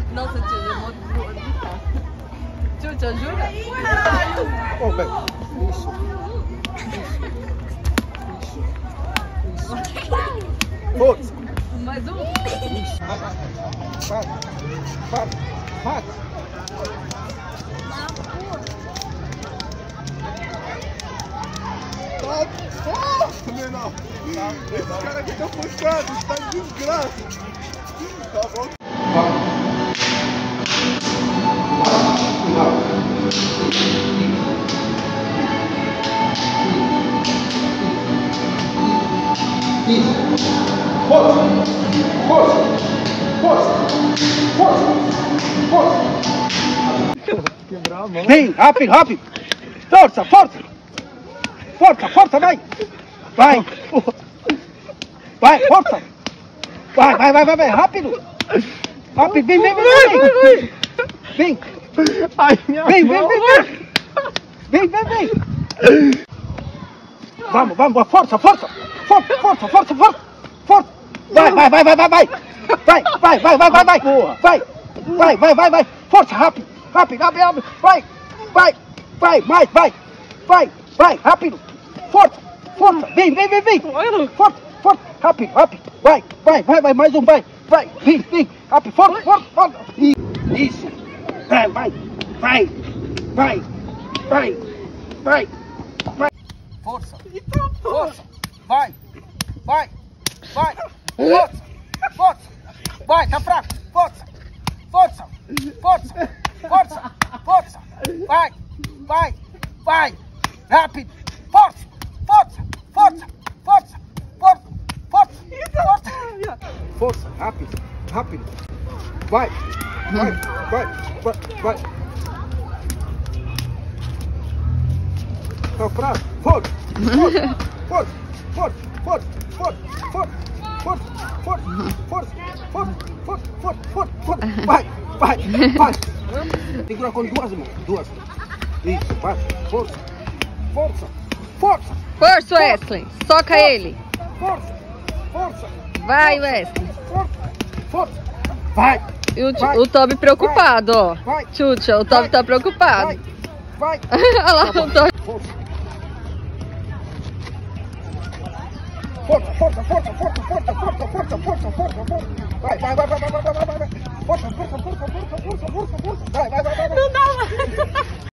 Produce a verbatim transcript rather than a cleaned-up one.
Nossa, tia, eu vou voar. Tio, te ajuda? Oh, bem. Isso. Isso. Isso. Isso. Força. Mais um? Isso. Vai. Vai. Vai. Nossa, menor. Esse cara aqui tá puxado, está em desgraça. Tá bom? Força! Força! Força! Força! Força! Quebrar a mão. Vem, rápido, rápido! Força, força! Força, força, vai! Vai! Vai, força! Vai, vai, vai, vai, vai, rápido! Rápido, vem, vem, vem, vem! Vem! Ai, minha vem, vem, vem, vem! Vem, vem, vem! Vamos, vamos, força, força! Força, força, força, força! Força! Vai, vai, vai, vai, vai, vai! Vai, vai, vai, vai, vai, vai! Vai! Vai, vai, vai, vai! Força, rápido! Rápido, rápido, rápido! Vai! Vai! Vai, mais, vai! Vai, vai, rápido! Força! Força! Vem, vem, vem, vem! Força, força! Rápido, rápido! Vai, vai, vai, vai, mais um, vai! Vai, vem, vem! Rápido, força, força, força! Isso! Vai, vai! Vai! Vai! Vai! Vai! Vai! Força! Força! Vai! Vai! Vai! Força! Força! Vai, tá fraco! Força! Força! Força! Força! Força! Vai! Vai! Vai! Rápido! Força! Força! Força! Força! Força! Força! Força! Força! Rápido! Rápido! Vai! Vai! Vai! Vai! Vai! Tá fraco! Força! Força! Força! Força! Força! Força! Força! Força! Força! Força! Força! Força! Força! Força! Vai! Vai! Vai! Segura com duas mãos. Duas. Isso, vai. Força. Força. Força. Força, Wesley. Soca Força. ele. Força. Força. Vai, Wesley. Força. Força. Vai. E o, Vai. o Toby preocupado, ó. Vai. Tchutcha, o Toby Vai. tá preocupado. Vai. Vai. Olha lá, o Toby. Força. Força, força, força, força, força, força, força, força, força, força. Vai, vai, vai, vai, vai, vai, vai, vai, vai. Força, força, força, força, força, força, força. Vai, vai, vai, vai. Não dá,